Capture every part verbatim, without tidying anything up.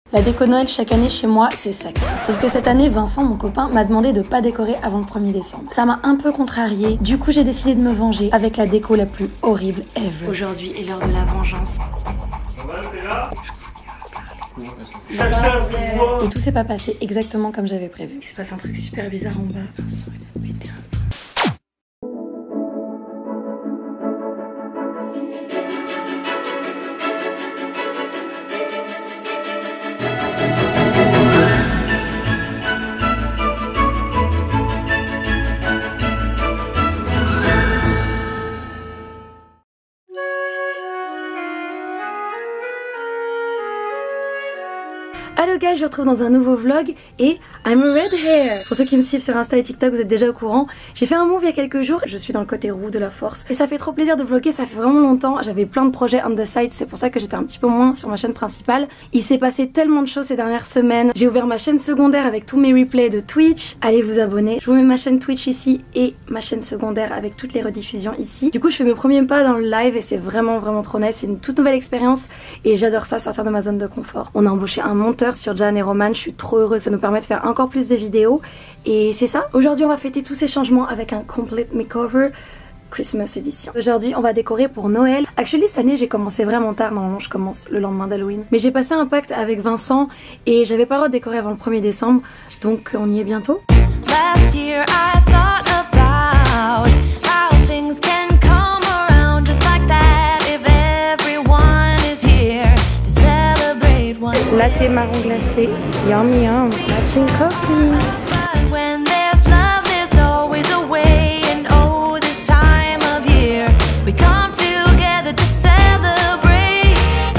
La déco Noël chaque année chez moi, c'est sacré. Sauf que cette année, Vincent, mon copain, m'a demandé de pas décorer avant le premier décembre. Ça m'a un peu contrariée, du coup j'ai décidé de me venger avec la déco la plus horrible ever. Aujourd'hui est l'heure de la vengeance. Et tout s'est pas passé exactement comme j'avais prévu. Il se passe un truc super bizarre en bas. Vincent, il a pété un peu. Hello guys, je vous retrouve dans un nouveau vlog et I'm red hair. Pour ceux qui me suivent sur Insta et TikTok, vous êtes déjà au courant. J'ai fait un move il y a quelques jours, je suis dans le côté roux de la force et ça fait trop plaisir de vlogger, ça fait vraiment longtemps. J'avais plein de projets on the side, c'est pour ça que j'étais un petit peu moins sur ma chaîne principale. Il s'est passé tellement de choses ces dernières semaines. J'ai ouvert ma chaîne secondaire avec tous mes replays de Twitch. Allez vous abonner. Je vous mets ma chaîne Twitch ici et ma chaîne secondaire avec toutes les rediffusions ici. Du coup je fais mes premiers pas dans le live et c'est vraiment vraiment trop nice. C'est une toute nouvelle expérience et j'adore ça, sortir de ma zone de confort. On a embauché un monteur sur Jan et Roman, je suis trop heureuse, ça nous permet de faire encore plus de vidéos et c'est ça. Aujourd'hui on va fêter tous ces changements avec un complete makeover Christmas edition. Aujourd'hui on va décorer pour Noël. Actually cette année j'ai commencé vraiment tard, normalement je commence le lendemain d'Halloween. Mais j'ai passé un pacte avec Vincent et j'avais pas le droit de décorer avant le premier décembre, donc on y est bientôt. Last year I thought about how things can come around just like that if everyone is here to celebrate one. Latte marron glacé, yum yum, matching coffee. When there's love there's always a way and oh this time of year we come together to celebrate.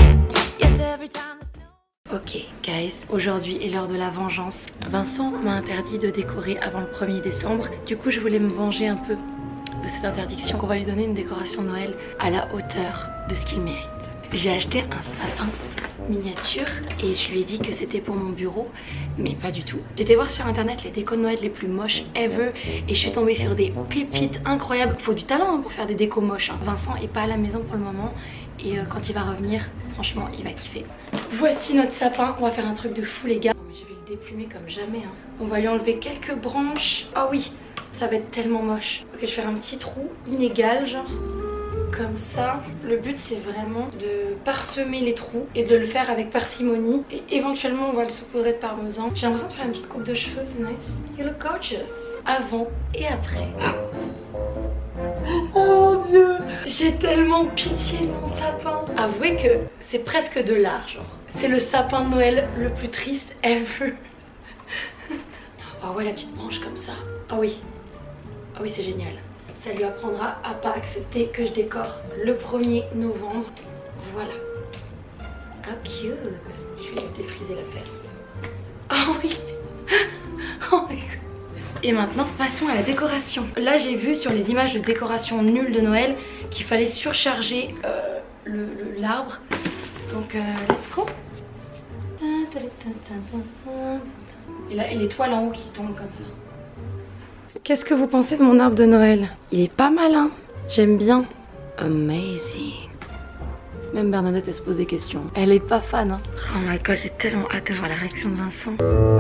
Yes every time the snow. Ok guys, aujourd'hui est l'heure de la vengeance. Vincent m'a interdit de décorer avant le premier décembre. Du coup je voulais me venger un peu de cette interdiction. On va lui donner une décoration de Noël à la hauteur de ce qu'il mérite. J'ai acheté un sapin miniature et je lui ai dit que c'était pour mon bureau, mais pas du tout. J'étais voir sur internet les décos de Noël les plus moches ever et je suis tombée sur des pépites incroyables. Faut du talent hein, pour faire des décos moches hein. Vincent est pas à la maison pour le moment et euh, quand il va revenir, franchement il va kiffer. Voici notre sapin, on va faire un truc de fou les gars. Mais je vais le déplumer comme jamais hein. On va lui enlever quelques branches. Ah oui, ça va être tellement moche. Ok, je vais faire un petit trou inégal genre. Comme ça, le but c'est vraiment de parsemer les trous et de le faire avec parcimonie et éventuellement on va le saupoudrer de parmesan. J'ai l'impression de faire une petite coupe de cheveux, c'est nice. You look gorgeous. Avant et après. Oh mon dieu, j'ai tellement pitié de mon sapin. Avouez que c'est presque de l'art genre. C'est le sapin de Noël le plus triste ever. Ah ouais la petite branche comme ça. Ah oui, ah oui c'est génial. Ça lui apprendra à pas accepter que je décore le premier novembre. Voilà. Ah cute. Je vais lui défriser la fesse. Oh oui. Oh my god. Et maintenant passons à la décoration. Là j'ai vu sur les images de décoration nulles de Noël qu'il fallait surcharger euh, l'arbre. Donc euh, let's go. Et là et les toiles en haut qui tombent comme ça. Qu'est-ce que vous pensez de mon arbre de Noël? Il est pas mal hein. J'aime bien. Amazing. Même Bernadette elle se pose des questions. Elle est pas fan hein. Oh my god, j'ai tellement hâte de voir la réaction de Vincent.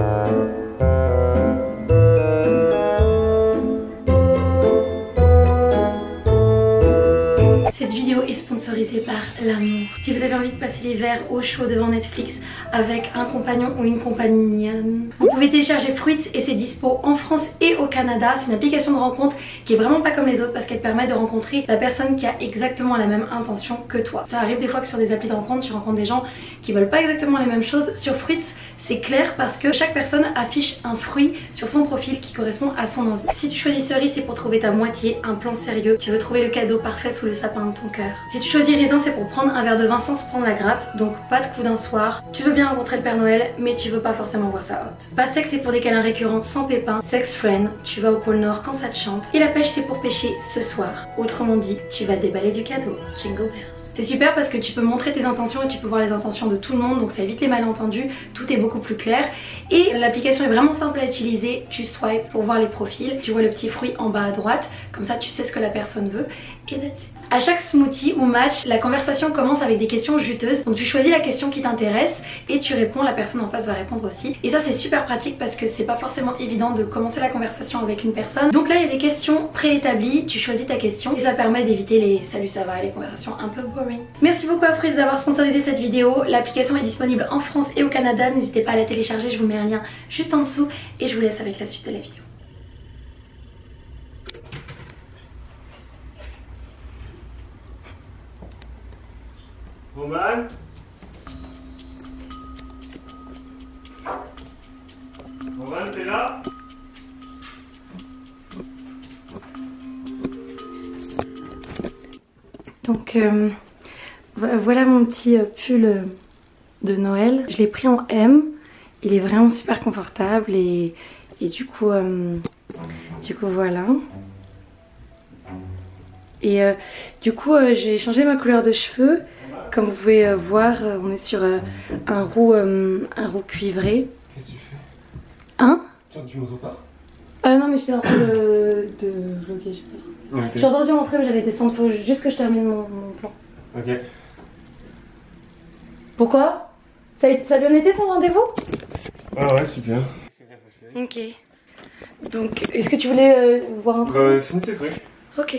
Cette vidéo est sponsorisée par l'amour. Si vous avez envie de passer l'hiver au chaud devant Netflix avec un compagnon ou une compagnonne, vous pouvez télécharger Fruits et c'est dispo en France et au Canada. C'est une application de rencontre qui est vraiment pas comme les autres parce qu'elle permet de rencontrer la personne qui a exactement la même intention que toi. Ça arrive des fois que sur des applis de rencontre tu rencontres des gens qui veulent pas exactement les mêmes choses. Sur Fruits c'est clair parce que chaque personne affiche un fruit sur son profil qui correspond à son envie. Si tu choisis cerise c'est pour trouver ta moitié, un plan sérieux, tu veux trouver le cadeau parfait sous le sapin de ton cœur. Si tu choisis raisin c'est pour prendre un verre de vin sans se prendre la grappe, donc pas de coup d'un soir. Tu veux bien rencontrer le Père Noël mais tu veux pas forcément voir sa hotte. Pas sexe c'est pour des câlins récurrents sans pépin. Sex friend, tu vas au pôle Nord quand ça te chante. Et la pêche c'est pour pêcher ce soir. Autrement dit, tu vas déballer du cadeau. Jingle bells. C'est super parce que tu peux montrer tes intentions et tu peux voir les intentions de tout le monde, donc ça évite les malentendus, tout est beaucoup plus clair. Et l'application est vraiment simple à utiliser, tu swipes pour voir les profils, tu vois le petit fruit en bas à droite, comme ça tu sais ce que la personne veut, et that's it. À chaque smoothie ou match, la conversation commence avec des questions juteuses. Donc tu choisis la question qui t'intéresse et tu réponds, la personne en face va répondre aussi. Et ça c'est super pratique parce que c'est pas forcément évident de commencer la conversation avec une personne. Donc là il y a des questions préétablies, tu choisis ta question et ça permet d'éviter les salut ça va, les conversations un peu boring. Merci beaucoup à Freeze d'avoir sponsorisé cette vidéo. L'application est disponible en France et au Canada, n'hésitez pas à la télécharger, je vous mets un lien juste en dessous et je vous laisse avec la suite de la vidéo. Roman? Roman, t'es là? Donc euh, voilà mon petit pull de Noël. Je l'ai pris en M. Il est vraiment super confortable et, et du coup, euh, du coup voilà. Et euh, du coup euh, j'ai changé ma couleur de cheveux. Comme vous pouvez euh, voir, euh, on est sur euh, un roux, euh, un roux cuivré. Qu'est-ce que tu fais? Hein? Tu m'entends pas? Ah non mais j'étais en train de, de vlogger, je sais pas. Okay. J'ai entendu rentrer mais j'allais descendre, faut juste que je termine mon, mon plan. Ok. Pourquoi? Ça a, ça a bien été ton rendez-vous? Ah ouais, super. C'est bien passé. Ok. Donc, est-ce que tu voulais euh, voir un truc? Bah, finis tes trucs. Ok.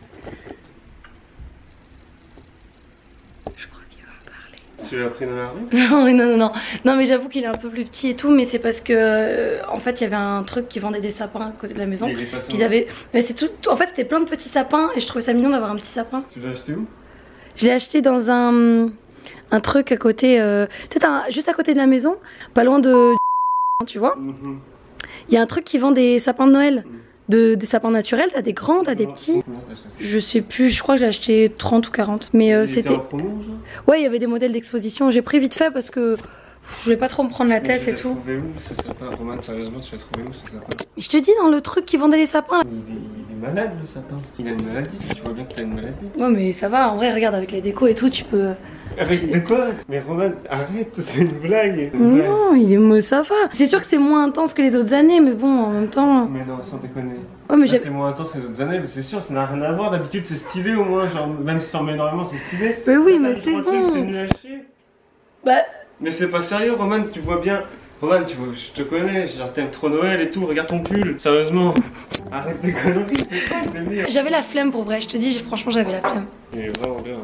Je crois qu'il va me parler. Tu l'as pris dans la rue? Non, non, non, non. Non, mais j'avoue qu'il est un peu plus petit et tout, mais c'est parce que, euh, en fait, il y avait un truc qui vendait des sapins à côté de la maison. Il est pas Ils avaient... Mais c'est tout... En fait, c'était plein de petits sapins et je trouvais ça mignon d'avoir un petit sapin. Tu l'as acheté où? Je l'ai acheté dans un... un truc à côté, euh... peut-être un... juste à côté de la maison, pas loin de... Tu vois? Mm-hmm. Il y a un truc qui vend des sapins de Noël. De, des sapins naturels, t'as des grands, t'as des petits. Je sais plus, je crois que j'ai acheté trente ou quarante. Mais euh, c'était. Ouais, il y avait des modèles d'exposition. J'ai pris vite fait parce que je voulais pas trop me prendre la tête et tout. Tu l'as trouvé où ce sapin? Roman, sérieusement, tu l'as trouvé où ce sapin? Je te dis, dans le truc qui vendait les sapins. Là. Il, est, il est malade le sapin. Il a une maladie, tu vois bien qu'il a une maladie. Ouais, mais ça va, en vrai, regarde, avec les décos et tout, tu peux. Avec de quoi? Mais Roman, arrête, c'est une blague. Une non, blague. il est mou, ça va. C'est sûr que c'est moins intense que les autres années, mais bon, en même temps. Mais non, sans déconner. Ouais, mais c'est moins intense que les autres années, mais c'est sûr, ça n'a rien à voir. D'habitude, c'est stylé au moins. Genre, même si t'en mets énormément, c'est stylé. Mais oui, mais c'est bon. C'est nul à chier. Bah. Mais c'est pas sérieux, Roman, tu vois bien. Roman, tu vois, je te connais, genre t'aimes trop Noël et tout, regarde ton pull, sérieusement. Arrête tes conneries, c'est quoi ce délire? J'avais la flemme pour vrai, je te dis, franchement, j'avais la flemme. Il est vraiment bien.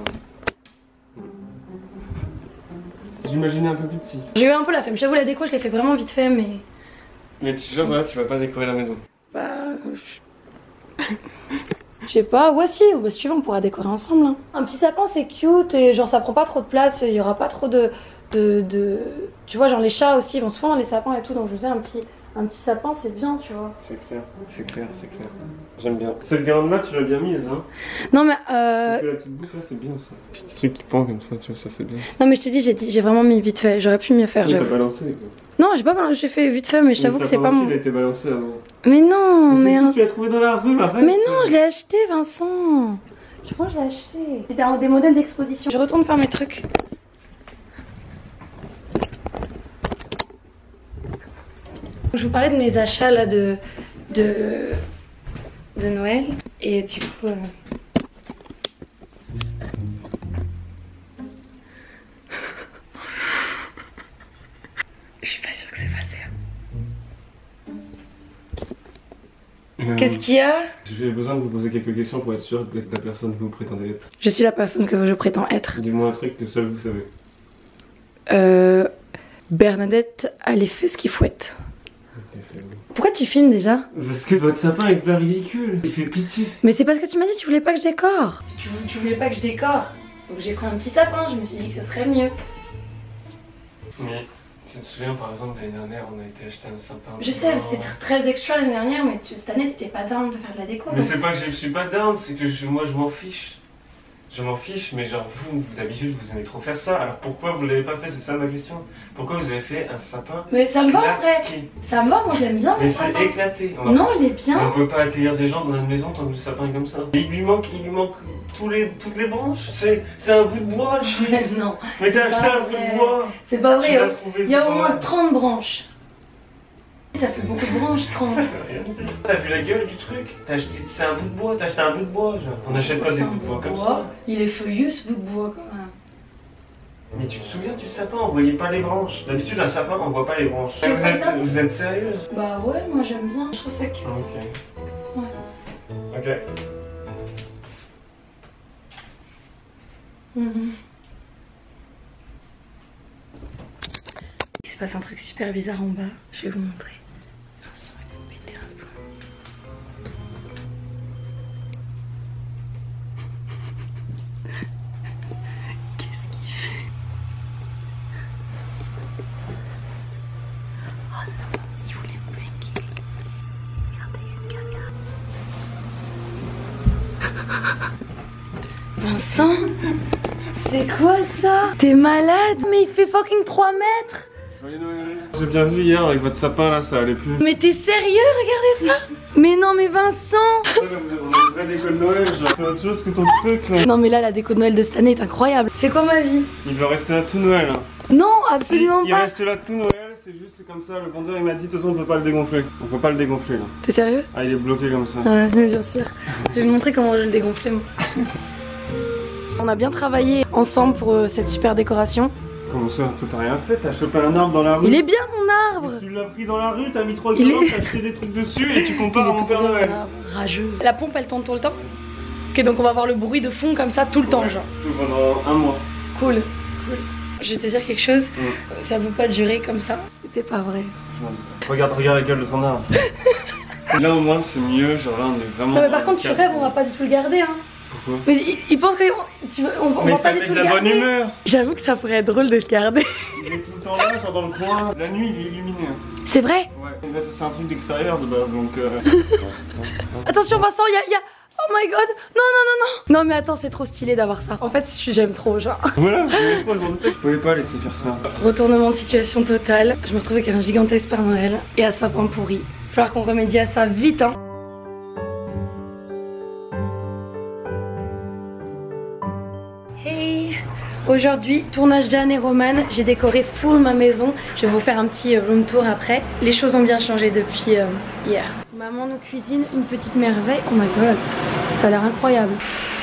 J'imaginais un peu plus petit. J'ai eu un peu la flemme, j'avoue la déco je l'ai fait vraiment vite fait mais... Mais tu vois, voilà, tu vas pas décorer la maison. Bah... Je je sais pas, ouais si, bah, si tu veux on pourra décorer ensemble. Hein. Un petit sapin c'est cute et genre ça prend pas trop de place, il y aura pas trop de, de, de... Tu vois genre les chats aussi ils vont souvent dans les sapins et tout donc je me disais un petit... Un petit sapin c'est bien tu vois. C'est clair, c'est clair, c'est clair. J'aime bien. Cette guirlande là tu l'as bien mise hein. Non mais euh... Parce que la petite boucle là c'est bien ça. Petit truc qui pend comme ça tu vois ça c'est bien. Non mais je te dis j'ai j'ai vraiment mis vite fait, j'aurais pu mieux faire. Mais t'as balancé quoi. Non j'ai pas balancé, j'ai fait vite fait mais je t'avoue que c'est pas mon... Il a été balancé avant. Mais non mais... mais un... tu l'as trouvé dans la rue arrête. Mais non je l'ai acheté Vincent. Je crois que je l'ai acheté. C'était un des modèles d'exposition. Je retourne faire mes trucs. Je vous parlais de mes achats là de, de, de Noël et du coup... Euh... Je suis pas sûre que c'est passé. Euh, Qu'est-ce qu'il y a? J'ai besoin de vous poser quelques questions pour être sûr d'être la personne que vous prétendez être. Je suis la personne que je prétends être. Dis-moi un truc que seul vous savez. Euh... Bernadette a les fesses qui fouettent. Ok, c'est bon. Pourquoi tu filmes déjà? Parce que votre sapin est pas ridicule, il fait pitié. Mais c'est parce que tu m'as dit que tu voulais pas que je décore. Tu, tu voulais pas que je décore. Donc j'ai pris un petit sapin, je me suis dit que ce serait mieux. Mais tu te souviens par exemple l'année dernière on a été acheter un sapin. Je sais, c'était très extra l'année dernière, mais tu, cette année t'étais pas down de faire de la déco. Mais c'est pas que je suis pas down, c'est que je, moi je m'en fiche. Je m'en fiche, mais genre vous, vous d'habitude vous aimez trop faire ça, alors pourquoi vous l'avez pas fait? C'est ça ma question. Pourquoi vous avez fait un sapin? Mais ça me va en vrai. Ça me va, moi je l'aime bien. Mais c'est éclaté. On non, il est bien. On peut pas accueillir des gens dans notre maison tant que le sapin est comme ça. Et il lui manque, il lui manque tous les, toutes les branches. C'est un bout de bois, le Non. Mais t'as acheté un bout de bois. C'est pas vrai. Il y a au moins trente branches. Ça fait beaucoup de branches, trente. Ça fait rien dire. T'as vu la gueule du truc? T'as acheté, c'est un bout de bois, t'as acheté un bout de bois, genre. On achète pas des bouts de bois comme ça. Il est feuilleux ce bout de bois quand même. Mais tu te souviens du sapin, on voyait pas les branches. D'habitude un sapin on voit pas les branches. Tu Vous êtes, vous êtes sérieuse? Bah ouais, moi j'aime bien, je trouve ça cute. Ok. Ouais. Ok. Mm-hmm. Il se passe un truc super bizarre en bas, je vais vous montrer. Vincent, il a pété un plomb. Qu'est-ce qu'il fait? Oh non, il voulait me breaker. Regardez, il y a une caméra. Vincent, c'est quoi ça? T'es malade? Mais il fait fucking trois mètres. Joyeux Noël. J'ai bien vu hier avec votre sapin là, ça allait plus. Mais t'es sérieux? Regardez ça. Mais non mais Vincent. On a une vraie déco de Noël, genre. C'est autre chose que ton truc là. Non mais là la déco de Noël de cette année est incroyable. C'est quoi ma vie? Il doit rester là tout Noël. Hein. Non, absolument si, pas. Il reste là tout Noël, c'est juste c'est comme ça. Le vendeur il m'a dit de toute façon on peut pas le dégonfler. On peut pas le dégonfler là. T'es sérieux? Ah il est bloqué comme ça. Ouais, bien sûr. Je vais vous montrer comment je le dégonfler moi. On a bien travaillé ensemble pour euh, cette super décoration. Comment ça? Toi t'as rien fait? T'as chopé un arbre dans la rue? Il est bien mon arbre. Tu l'as pris dans la rue, t'as mis trois Il kilos, est... t'as acheté des trucs dessus et tu compares à mon trop Père bien, Noël. mon arbre. Rageux. La pompe elle tourne tout le temps. Ok donc on va avoir le bruit de fond comme ça tout le temps genre. Tout pendant un mois. Cool. Cool. Je vais te dire quelque chose, mmh. Ça peut pas durer comme ça. C'était pas vrai. Regarde, regarde la gueule de ton arbre. Là au moins c'est mieux, genre là on est vraiment... Non mais par contre tu rêves, on va pas du tout le garder hein. Pourquoi? Mais il, il pense que tu, on, on mais va ça pas du met tout de le la garder. bonne humeur. J'avoue que ça pourrait être drôle de le garder. Il est tout le temps là, genre dans le coin. La nuit il est illuminé. C'est vrai? Ouais. Mais ça c'est un truc d'extérieur de base donc... Euh... Attention Vincent, il y a... Y a... Oh my god, non non non non. Non mais attends, c'est trop stylé d'avoir ça. En fait j'aime trop genre. Voilà, je me doutais que je pouvais pas laisser faire ça. Retournement de situation totale. Je me retrouve avec un gigantesque Père Noël et un sapin pourri. Il va falloir qu'on remédie à ça vite hein. Hey, aujourd'hui tournage d'Anne et Roman. J'ai décoré full ma maison. Je vais vous faire un petit room tour après. Les choses ont bien changé depuis euh, hier. Maman nous cuisine une petite merveille. Oh my god, ça a l'air incroyable.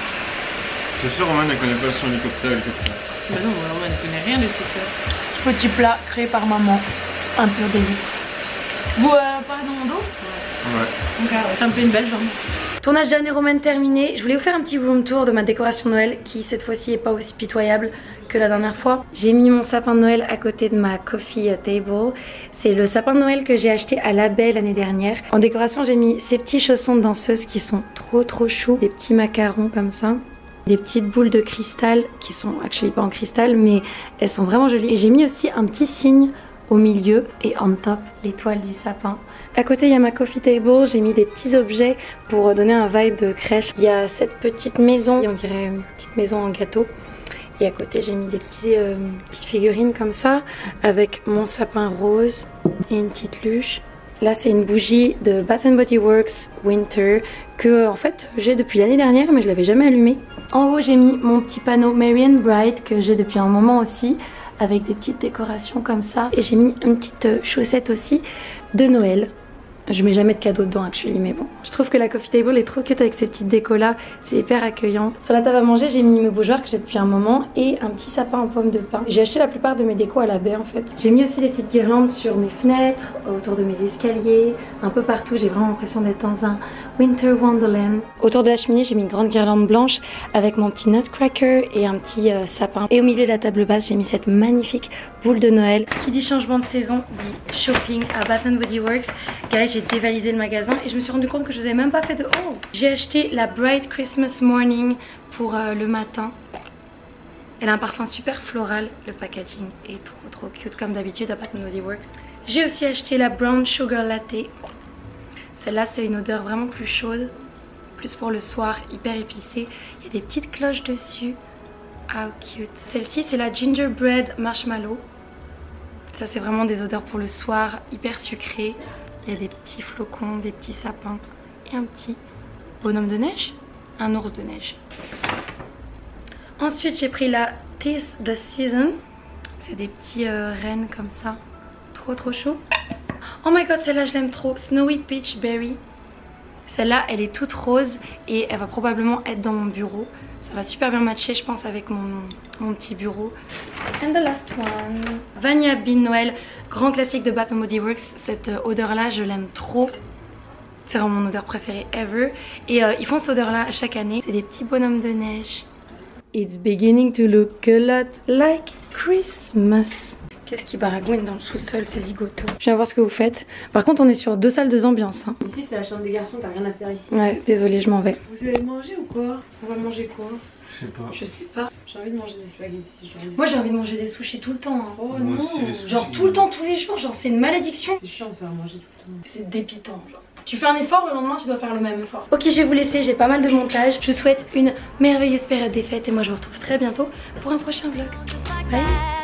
Je suis sûr Roman elle connaît pas son hélicoptère. Bah non, Roman ne connaît rien de TikTok. Petit plat créé par maman. Un pur délice. Vous euh, parlez dans mon dos? Ouais. Donc c'est un peu une belle jambe. Tournage d'Anne et Roman terminé. Je voulais vous faire un petit room tour de ma décoration de Noël qui cette fois-ci est pas aussi pitoyable que la dernière fois. J'ai mis mon sapin de Noël à côté de ma coffee table. C'est le sapin de Noël que j'ai acheté à La Baie l'année dernière. En décoration j'ai mis ces petits chaussons de danseuse qui sont trop trop choux. Des petits macarons comme ça. Des petites boules de cristal qui sont actually pas en cristal mais elles sont vraiment jolies. Et j'ai mis aussi un petit signe au milieu et on top l'étoile du sapin. À côté il y a ma coffee table, j'ai mis des petits objets pour donner un vibe de crèche. Il y a cette petite maison, on dirait une petite maison en gâteau. Et à côté j'ai mis des petits, euh, petites figurines comme ça avec mon sapin rose et une petite luche. Là c'est une bougie de Bath and Body Works Winter que en fait j'ai depuis l'année dernière mais je l'avais jamais allumée. En haut j'ai mis mon petit panneau Merry and Bright que j'ai depuis un moment aussi avec des petites décorations comme ça. Et j'ai mis une petite chaussette aussi de Noël. Je mets jamais de cadeaux dedans actually mais bon. Je trouve que la coffee table est trop cute avec ces petites décos là. C'est hyper accueillant. Sur la table à manger j'ai mis mes bougeoirs que j'ai depuis un moment et un petit sapin en pomme de pin. J'ai acheté la plupart de mes décos à La Baie en fait. J'ai mis aussi des petites guirlandes sur mes fenêtres, autour de mes escaliers, un peu partout. J'ai vraiment l'impression d'être dans un Winter Wonderland. Autour de la cheminée j'ai mis une grande guirlande blanche avec mon petit nutcracker et un petit euh, sapin. Et au milieu de la table basse j'ai mis cette magnifique boule de Noël. Qui dit changement de saison dit shopping à Bath and Body Works. Guys, j'ai dévalisé le magasin et je me suis rendu compte que je vous avais même pas fait de haul. J'ai acheté la Bright Christmas Morning pour euh, le matin. Elle a un parfum super floral. Le packaging est trop trop cute comme d'habitude à Bath and Body Works. J'ai aussi acheté la Brown Sugar Latte. Celle-là c'est une odeur vraiment plus chaude, plus pour le soir, hyper épicée. Il y a des petites cloches dessus. How cute. Celle-ci c'est la Gingerbread Marshmallow. Ça c'est vraiment des odeurs pour le soir, hyper sucrées. Il y a des petits flocons, des petits sapins et un petit bonhomme de neige, un ours de neige. Ensuite j'ai pris la Tis the Season. C'est des petits euh, rennes comme ça, trop trop chaud. Oh my god, celle-là je l'aime trop. Snowy Peach Berry. Celle-là elle est toute rose et elle va probablement être dans mon bureau. Ça va super bien matcher je pense avec mon, mon petit bureau. And the last one. Vanilla Bean Noël, grand classique de Bath and Body Works. Cette odeur là je l'aime trop. C'est vraiment mon odeur préférée ever. Et euh, ils font cette odeur là chaque année. C'est des petits bonhommes de neige. It's beginning to look a lot like Christmas. Qu'est-ce qui baragouine dans le sous-sol, ces zigotos? Je viens voir ce que vous faites. Par contre, on est sur deux salles, deux ambiances. Hein. Ici, c'est la chambre des garçons, t'as rien à faire ici. Ouais, désolée, je m'en vais. Vous allez manger ou quoi? On va manger quoi? Je sais pas. Je sais pas. J'ai envie de manger des spaghettis. Genre des... Moi, j'ai envie de manger des sushis tout le temps. Hein. Oh Moi non! aussi, les sushis. Genre tout le temps, tous les jours. Genre, c'est une malédiction. C'est chiant de faire manger tout le temps. C'est dépitant. Genre. Tu fais un effort, le lendemain, tu dois faire le même effort. Ok, je vais vous laisser. J'ai pas mal de montage. Je vous souhaite une merveilleuse période des fêtes et moi, je vous retrouve très bientôt pour un prochain vlog. Bye!